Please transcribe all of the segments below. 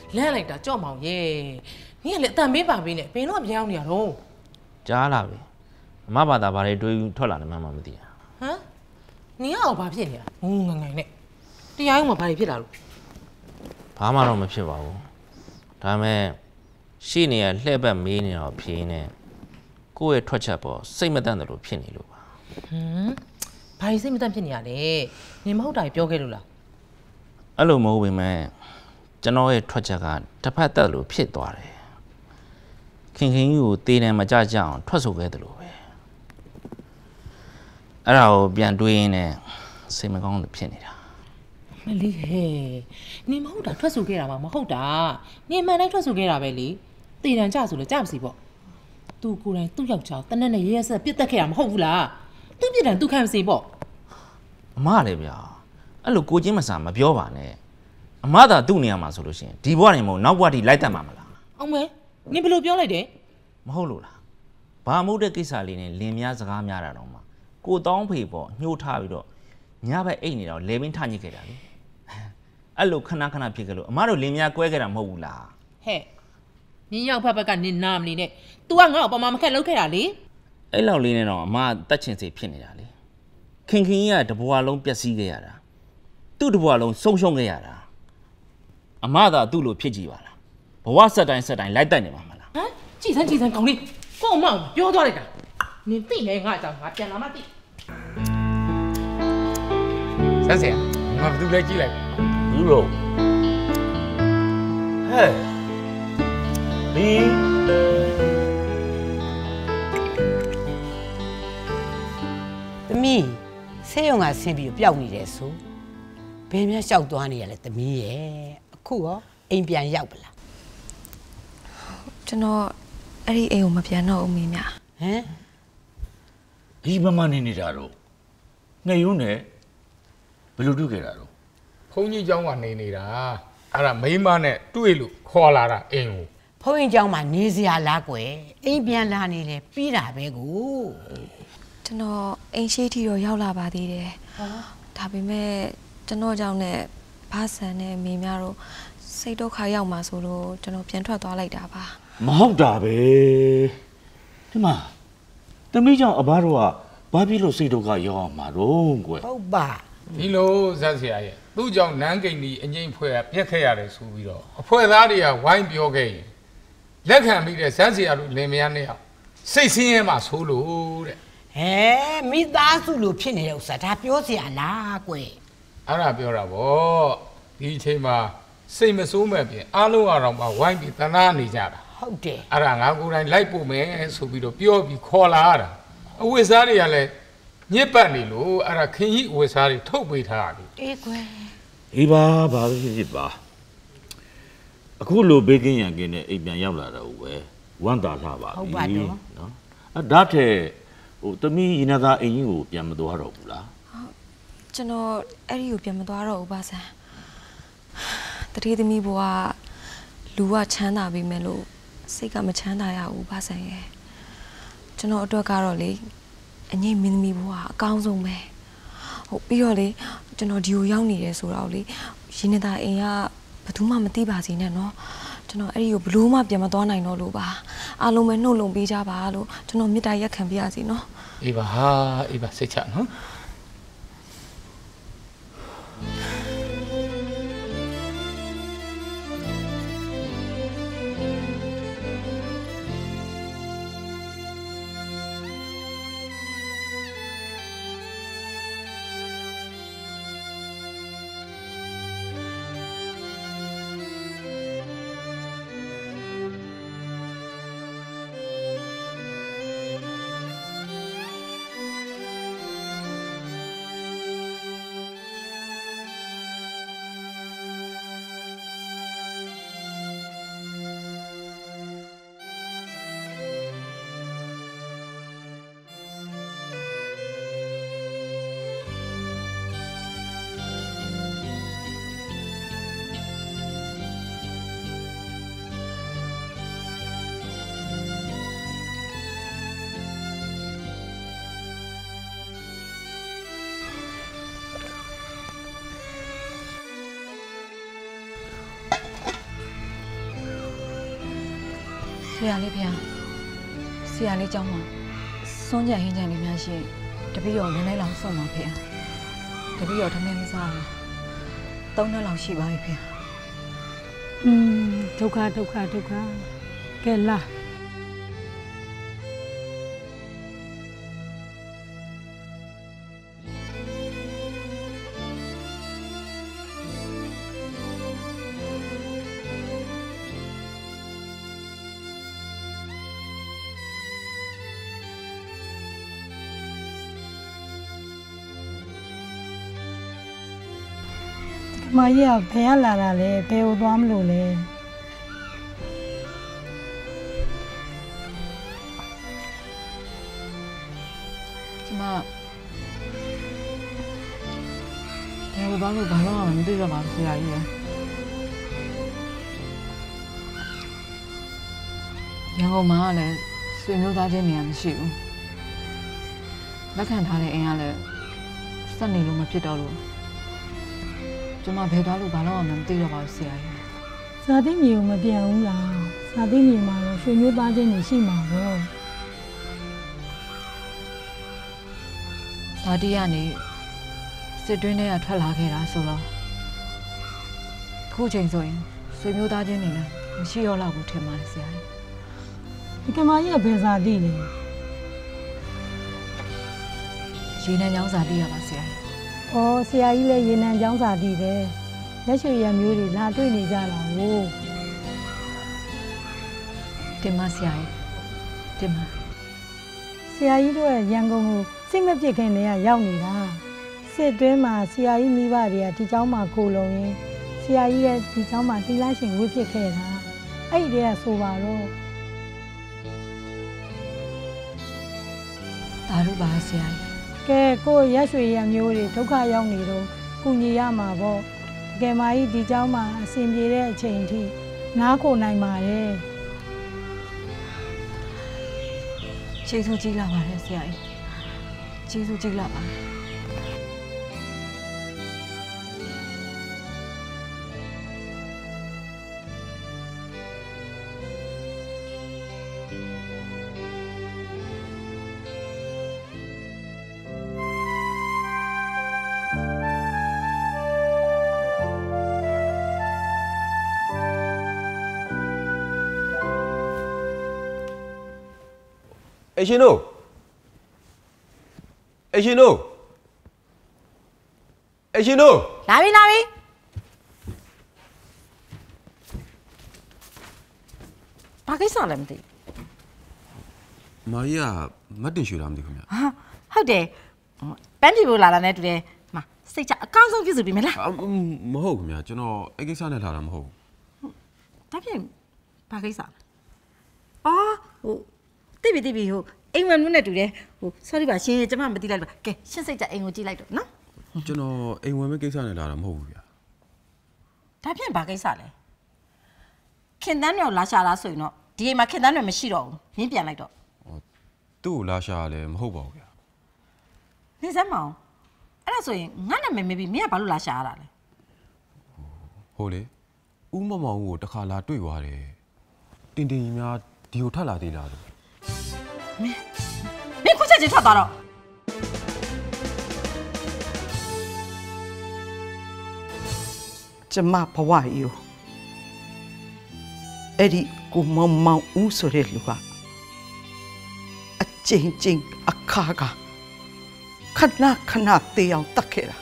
လဲလိုက်တာကြော့မောင်ရဲ့နင်ကလည်းအတန်ပေးပါပေးနဲ့ဘယ်တော့ပြောင်းနေရတော့ကြားလာပြီအမဘာသာဘာတွေတွေးထွက်လာနေမှမသိတာဟမ်နင်ကအောင်ဘာဖြစ်နေတာငငယ်နဲ့တရားရုံးမှာဘာတွေဖြစ်လာလို့ဘာမှတော့မဖြစ်ပါဘူးဒါပေမဲ့ရှေ့နေရလှည့်ပတ်မေးနေတော့ဖြေးနေကိုယ့်ရဲ့ထွက်ချက်ပေါ်စိတ်မတန့်တယ်လို့ဖြစ်နေလို့ပါဘာစိတ်မတန့်ဖြစ်နေရလဲနင်မဟုတ်တာပြောခဲ့လို့လားအဲ့လိုမဟုတ်ပေမဲ့ကျွန်တော်ရဲ့ထွက်ချက်ကတစ်ဖက်သက်လို့ဖြစ်သွားတယ်ခင်ကြီးကိုတေးတယ်မကြကြအောင်ထွက်ဆိုခဲ့တယ်လို့ပဲအဲ့ဒါကိုပြန်တွေးရင်းနဲ့စိတ်မကောင်းလို့ဖြစ်နေတာမလေးဟဲ့နင်မဟုတ်တာထွက်ဆိုခဲ့တာမှမဟုတ်တာနင်မှန်တိုင်းထွက်ဆိုခဲ့တာပဲလေတေးတယ်ကြဆိုလို့ကြမစီပေါ့သူကိုယ်တိုင်သူ့ယောက်ျားတနက်နဲ့ရဲရဲဆက်ပြစ်တက်ခဲ့တာမဟုတ်ဘူးလားသူ့ပြစ်ဒဏ်သူခံမစီပေါ့အမလည်းဗျာအဲ့လိုကိုချင်းမစာမပြောပါနဲ့အမသာသူ့နေရာမှာဆိုလို့ရှိရင်ဒီဘဝနေမဟုတ်နောက်ဘဝထိလိုက်တတ်မှာမလားအောင်မဲနင်ဘယ်လိုပြောလိုက်တယ်မဟုတ်လို့လားဘာမို့တဲ့ကိစ္စလေးနဲ့လင်များစကားများတာတော့မှကိုတောင်းဖေပေါ့ညှို့ထားပြီးတော့ညဘက်အိတ်နေတော့လေပင်ထညစ်ခဲ့တာလေအဲ့လိုခဏခဏဖြစ်ကြလို့အမတို့လင်များကွဲခဲ့တာမဟုတ်ဘူးလားဟဲ့နင်ရောက်ဖက်ဖက်ကနင်နာမနေနဲ့ तू ကငါ့ကိုပမာမခက်လောက်ခဲ့တာလေအဲ့လောက်လေးနဲ့တော့အမတက်ချင်စိတ်ဖြစ်နေတာလေခင်ကြီးကတဘွားလုံးပျက်စီးခဲ့ရတာသူ့တဘွားလုံးဆုံးရှုံးခဲ့ရတာအမသာသူ့လိုဖြစ်ကြည့်ပါလားဘဝဆက်တိုင်းလိုက်တိုက်နေမှာမလားဟမ်ကြည်စမ်းကောင်းလေးကို့အမောင်ပြောသွားလိုက်တာနင်သိနေငါအကြောင်းငါပြန်လာမှသိဆန်းဆရာငါဘာလို့လဲကြည့်လိုက်ဘူးလို့ဟဲ့ဒီသမီးဆေးရုံကဆင်းပြီးပျောက်နေတယ်ဆိုဘယ်များလျှောက်သွားနေရလဲသမီးရဲ့အခုရောအိမ်ပြန်ရောက်ပလားကျွန်တော်အဲ့ဒီအိမ်ကိုမပြန်တော့ဦးမင်းမြဟမ်ဒီမမနေနေတာတော့ငယ်ရုံးနဲ့ဘယ်လိုတွေ့ခဲ့တာတော့ဘုန်းကြီးเจ้าကနေနေတာအဲ့ဒါမိန်းမနဲ့တွေ့လို့ခေါ်လာတာအိမ်ကိုဘုန်းကြီးเจ้าမှာနေစရာလားကွယ်အိမ်ပြန်လာနေလေပြီးတာပဲကိုကျွန်တော်အိမ်ရှိထီတော့ရောက်လာပါသေးတယ်ဒါပေမဲ့ကျွန်တော်ကြောင့်နဲ့ဘာဆန်နဲ့မိများတို့စိတ်ဒုက္ခရောက်မှာဆိုလို့ကျွန်တော်ပြန်ထွက်သွားလိုက်တာပါမဟုတ်တာပဲဒီမှာသမီးကြောင့်အဘတို့ကဘာဖြစ်လို့စိတ်ဒုက္ခရောက်အောင်မှာတော့ကွယ်ဟုတ်ပါဒီလိုဇက်ဆရာရဲ့သူ့ကြောင့်နန်းကိန်းဒီအငိမ့်ဖွဲ့ပြက်ခဲ့ရတယ်ဆိုပြီးတော့အဖွဲ့သားတွေကဝိုင်းပြောခဲ့ရင်လက်ခံပြီးတဲ့ဇက်ဆရာတို့လင်မယားနဲ့စိတ်ဆင်းရဲမှဆိုလို့တဲ့ဟဲမိသားစုလိုဖြစ်နေတဲ့ဥစ္စာဒါပြောစရာလားကွယ်အဲ့ဒါပြောတာဗောဒီအချိန်မှာစိတ်မဆိုးမဲ့ပြင်အားလုံးအရောင်မှာဝိုင်းပြီးတနာနေကြတာဟုတ်တယ်အဲ့ဒါငါကိုယ်တိုင်လိုက်ပို့မယ်ဆိုပြီးတော့ပြောပြီးခေါ်လာရတာအဝိစားတွေကလည်းညစ်ပတ်နေလို့အဲ့ဒါခင်ကြီးအဝိစားတွေထုတ်ပေးထားတာအေးကွယ်အေးပါဘာဖြစ်ပါအခုလိုဘေးကင်းရန်ကင်းနဲ့အိမ်ပြန်ရောက်လာတော့ပဲဝမ်းသာလာပါပြီဟုတ်ပါတော့နော်အဲ့ဒါထက်ဟိုသမီးရင်းသားအိမ်ကြီးကိုပြန်မသွားတော့ဘူးလားကျွန်တော်အဲ့ဒီကိုပြန်မသွားတော့ဘူးပါဆန်တတိသမီးဘွားလူကချမ်းသာပြီမဲ့လို့စိတ်ကမချမ်းသာရဘူးပါဆန်ရဲ့ကျွန်တော်အတွက်ကတော့လေအငိမ့်မင်းသမီးဘွားအကောင်းဆုံးပဲဟုတ်ပြီးတော့လေကျွန်တော်ဒီကိုရောက်နေတယ်ဆိုတော့လေရင်းနေတာအိမ်ကဘယ်သူမှမသိပါစေနဲ့နော်ကျွန်တော်အဲ့ဒီကိုဘလို့မှပြန်မသွားနိုင်တော့လို့ပါအားလုံးပဲနှုတ်လုံပေးကြပါလို့ကျွန်တော်မေတ္တာရက်ခံပြရစီနော်အေးပါစိတ်ချနော်ဆရာလေးဖေဆရာလေးကြောင်းမှာစွန့်ကြဟင်းကြလေးများရှိတပည့်တော်နည်းနည်းလောက်စွန့်ပါဖေတပည့်တော်ထမင်းမစား3နှစ်လောက်ရှိပါပြီဖေဒုက္ခကဲလာမကြီးကဘယ်လာတာလဲဘယ်ကိုသွားမလို့လဲကျမဘယ်လိုဘာလို့မသိတော့ပါဘူးဆရာကြီးရန်ကုန်မှာလည်းဆွေမျိုးသားချင်းနေရာမရှိဘူးလက်ခံထားတဲ့အိမ်ကလည်းစက်နေလို့မဖြစ်တော့လို့ကျမဘယ်သွားလို့ဘာလို့မှမသိတော့ပါဘူးဆရာကြီးဇာတိမြေကိုမပြန်ဘူးလားဇာတိမြေမှာတော့ဆွေမျိုးသားချင်းတွေရှိမှာပေါ့ဇာတိကနေစစ်တွင်းထဲကထွက်လာခဲ့တာဆိုတော့ခုချိန်ဆိုရင်ဆွေမျိုးသားချင်းတွေလည်းမရှိတော့လောက်ဘူးထင်ပါတယ်ဆရာကြီးဒီကမကြီးကဘယ်ဇာတိလဲရေနံချောင်းဇာတိရပါဆရာကြီး။အော်ဆရာကြီးလည်းရေနံချောင်းဇာတိပဲ။လက်ရွှေရံမျိုးတွေလာတွေ့နေကြတာကိုတင်မဆရာကြီးတင်မဆရာကြီးတို့ရန်ကုန်ကိုစိတ်မပြစ်ခင်တည်းကရောက်နေတာ။စစ်တွင်းမှာဆရာကြီးမိဘတွေကဒီเจ้าမှာကိုလုံရင်းဆရာကြီးရဲ့ဒီเจ้าမှာတိလားရှင်ဝှဖြစ်ခဲ့တာ။အဲ့ဒီတည်းကဆိုပါတော့ဒါတို့ပါဆရာကြီးကဲကိုရက်ရွှေရံမျိုးတွေဒုက္ခရောက်နေတော့ကုညီရမှာပေါ့တကယ်မကြီးဒီเจ้าမှာအစဉ်ပြေတဲ့အချိန်ထိနားခိုနိုင်ပါတယ်ကျေးဇူးကြီးလာပါတယ်ဆရာကြီးကျေးဇူးကြီးလာပါတယ်အရှင်တို့လာပြီဘာကိစ္စလဲမသိမာကြီးကမတ်တင်ရွှေလာမသိခင်ဗျာဟုတ်တယ်ပန်းပြေဖို့လာတာနဲ့တူတယ်မစိတ်ချအကောင်းဆုံးပြည့်စုံပြီမလားမဟုတ်ခင်ဗျာကျွန်တော်အဲ့ကိစ္စနဲ့လာတာမဟုတ်ဘူးဒါဖြင့်ဘာကိစ္စလဲအော်တိပြီဟိုအိမ်ဝင်မှုနဲ့တူတယ်ဟို sorry ပါရှင်ကျမမသိလိုက်ပါကဲရှင်းစိတ်ကြအိမ်ကိုကြည့်လိုက်တော့နော်ကျွန်တော်အိမ်ဝင်မဲ့ကိစ္စနဲ့လာတာမဟုတ်ဘူးဗျာဒါဖြင့်ဘာကိစ္စလဲခင်တန်းတွေလာရှာလားဆိုရင်တော့ဒီအိမ်မှာခင်တန်းတွေမရှိတော့ဘူးရင်းပြန်လိုက်တော့သူ့ကိုလာရှာလဲမဟုတ်ပါဘူးဗျာနေစမ်းမအောင်အဲ့ဒါဆိုရင်ငါနာမည်မေးပြီးမင်းကဘာလို့လာရှာရတာလဲဟုတ်လေဦးမမောင်ကိုတခါလာတွေ့သွားတယ်တင်ကြီးများဒီကိုထပ်လာသေးလားလို့မင်းခုချက်ချင်းထွက်သွားတော့ကျမဘဝကြီးအဲ့ဒီကိုမောင်ဦးဆိုတဲ့လူကအချင်းအခါကခဏတေးအောင်တတ်ခဲ့တာဘ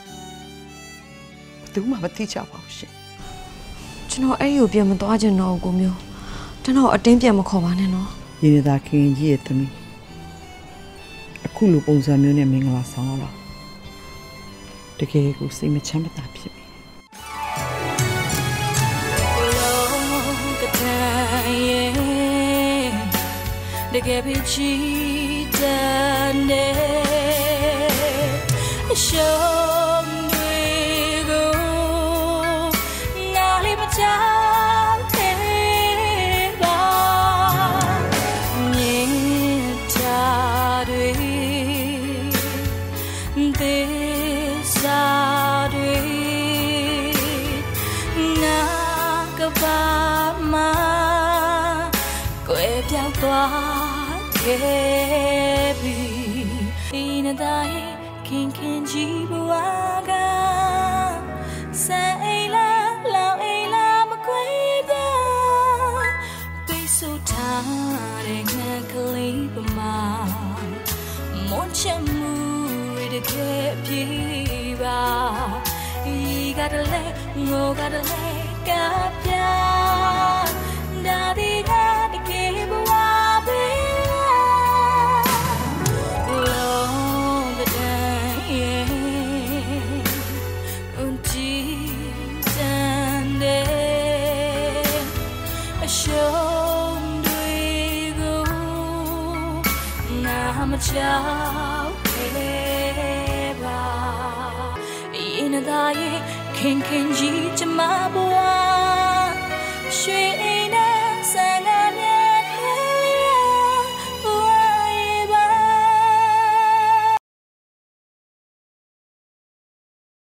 ယ်သူမှမသိကြပါဘူးရှင်ကျွန်တော်အဲ့ဒီကိုပြန်မသွားချင်တော့ကိုမျိုးကျွန်တော်အတင်းပြန်မခေါ်ပါနဲ့နော်ရင်းသားခင်ကြီးရဲ့သမီးအခုလိုပုံစံမျိုးနဲ့မင်္ဂလာဆောင်လာတကယ်ကိုစိတ်မချမ်းသာဖြစ်ပြီတကယ်ပဲချစ်တဲ့နေရှုံးတွေကိုနားလေးမချကသွားခဲ့ပြီဒီနေ့တိုင်းခင်ခင်ကြီးဘဝကစံအိမ်လားလောင်အိမ်လားမခွေပြပိတ်ဆို့ထားတဲ့ငါကလေးပမာမွန်ချမှုတကယ်ပြေပါဤကတည်းကငိုကတည်းကပြဒါဒီကတကယ်ဘဝပဲမကြောက်ခဲ့ပါရင်သာရဲ့ခင်ခင်ကြီးကျမဘွားရွှေ